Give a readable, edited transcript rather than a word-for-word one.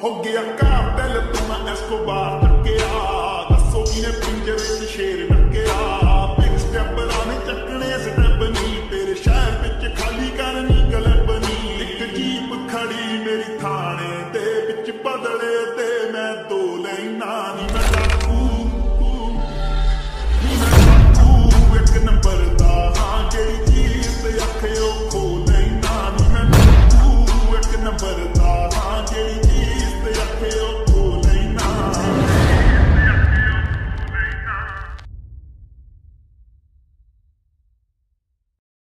ਹੋ ਗਿਆ ਕਾਤਲ ਤੂੰ ਮੈਂ ਐਸਕੋਬਾਰ ਟੱਕਿਆ ਦੱਸੋ ਕਿਨੇ ਪਿੰਜਰੇ 'ਚ ਸ਼ੇਰ ਟੱਕਿਆ ਬਿਗ ਸਟੈਪਰਾਂ ਨੇ ਚੱਕਣੇ ਸਟੈਪ ਨਹੀਂ